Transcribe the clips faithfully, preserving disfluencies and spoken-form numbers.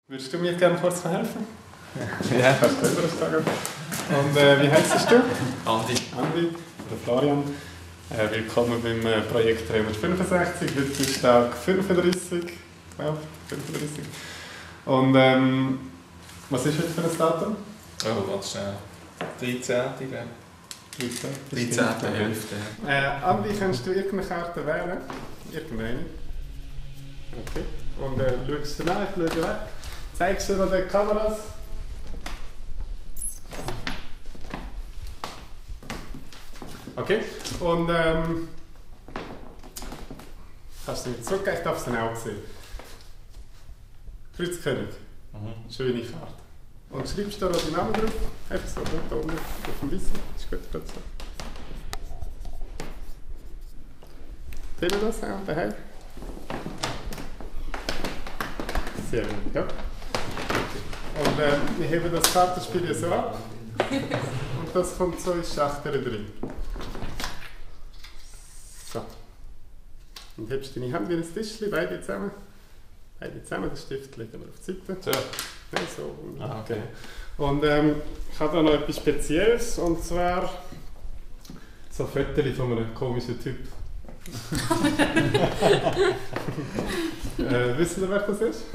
Würdest du mir gerne kurz helfen? Ja. Kannst du das sagen? Und äh, wie heißt du? Andi. Andi oder Florian. Äh, willkommen beim äh, Projekt dreihundertfünfundsechzig. Heute ist Tag fünfunddreißig. Ja, fünfunddreißig. Und ähm, was ist heute für ein Datum? Oh, ganz schnell. dreizehnte glaube ich. dreizehnte elfte Äh, Andi, kannst du irgendeine Karte wählen? Irgendeine. Okay. Und äh, schaust du nach, ich schaue weg. Zeigst du noch die Kameras? Okay. Und ähm, kannst du nicht zurückgehen, ich darf es dann auch sehen. Kreuzkönig. Mhm. Schöne Karte. Und schreibst du da noch den Namen drauf? Einfach so, da unten auf dem Weißen. Das ist gut, gerade so. Sehen wir das auch daheim? Sehr gut, ja. Und äh, wir heben das Kartenspiel so ab. Und das kommt so in Schachteln drin. So. Und hebst deine Hand wie ein Tischchen, beide zusammen. Beide zusammen, den Stift legen wir auf die Seite. So. Ja, so. Ah, okay. Und ähm, ich habe da noch etwas Spezielles, und zwar so Fotos von einem komischen Typ. äh, wissen Sie, wer das ist?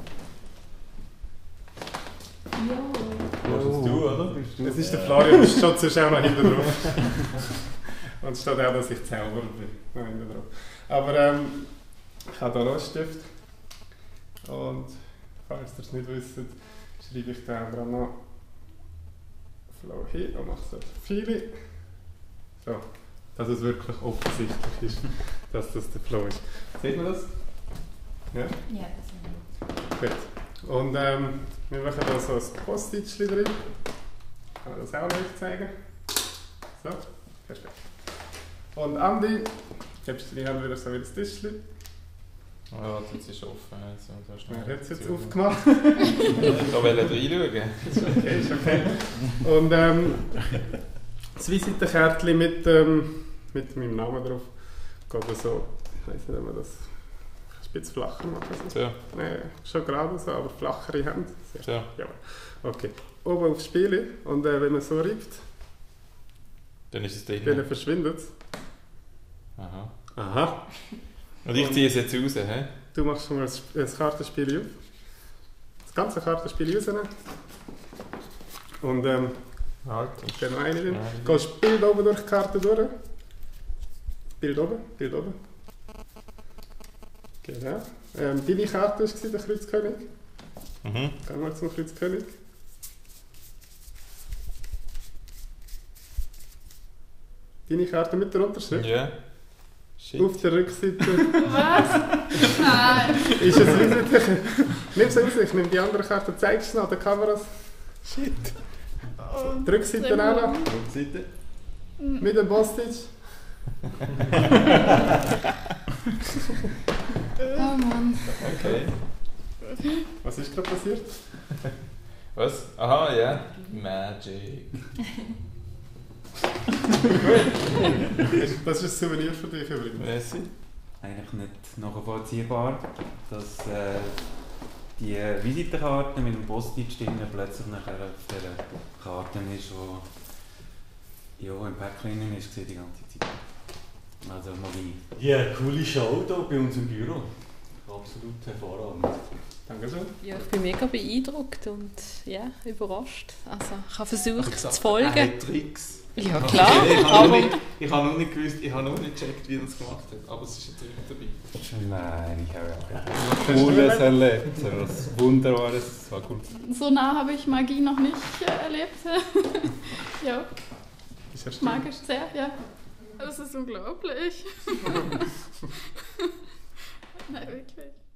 Ja. Das bist du, oder? Bist du? Das ist der Florian, das steht sonst auch noch hinten drauf. Und es steht auch, dass ich Zauberer bin. Noch hinten drauf. Aber ähm, ich habe hier noch einen Stift. Und falls ihr es nicht wisst, schreibe ich da dran noch Flow hin und mache so viele. So, dass es wirklich offensichtlich ist, dass das der Flow ist. Sieht man das? Ja? Ja, das ist Gut. Und ähm, wir machen da so ein Post-Itchen drin. Kann ich das auch noch zeigen? So, perfekt. Und Andi, gibst du die Hand wieder so wie das Tischchen. Ja, jetzt ist es offen. Also, du hast Er noch hat es jetzt zu. aufgemacht. Ich wollte reinschauen. Ist okay, ist okay. Und ähm, das Visitenkärtchen mit, ähm, mit meinem Namen drauf geht so, ich weiß nicht, ob man das ein bisschen flacher machen So. Nein, schon gerade so, aber flachere Hände. So. Ja. Okay. Oben aufs Spiel, und äh, wenn man so reibt, Dann ist es drin. dann verschwindet es. Aha. Aha. Und ich ziehe es jetzt raus, hä? Du machst schon mal das das Kartenspiel auf. Das ganze Kartenspiel rausnehmen. Und ähm, Halt. dann noch eine drin. Ja, Gehst das Bild oben durch die Karte durch. Bild oben, Bild oben. Genau. Ähm, deine Karte war der Kreuzkönig. Mhm. Gehen wir zum Kreuzkönig. Deine Karte mit der Unterschrift. Ja. Shit. Auf der Rückseite Was? Nein! ist es Visite. Nimm sie raus, ich nehme die andere Karte, zeigst du es an den Kameras. Shit. Die Rückseite auch noch. Rückseite. Mit dem Postage. Oh Mann. Okay. Was ist gerade passiert? Was? Aha, ja. Magic. Das ist ein Souvenir für dich übrigens. Merci. Eigentlich nicht nachvollziehbar, dass äh, die Visitenkarte mit dem Post-it drin plötzlich nachher auf dieser Karte ist, die ja, im Päckchen drin ist, die ganze Zeit. Also Magie. Ja, coole Show hier bei uns im Büro. Absolut hervorragend. Dankeschön. Ja, ich bin mega beeindruckt und ja, überrascht. Also, ich habe versucht gesagt, zu folgen. Er hat Tricks. Ja, klar. ich habe noch, aber nicht- ich habe noch nicht gewusst, ich habe noch nicht gecheckt, wie er das gemacht hat. Aber es ist ein Trick dabei. Nein, ich habe ja Hast du Cooles überlegt? erlebt, was Wunderbares, das war gut. So nah habe ich Magie noch nicht äh, erlebt. Ja, Ist ja ich mag es sehr, ja. Das ist unglaublich. Nein, wirklich.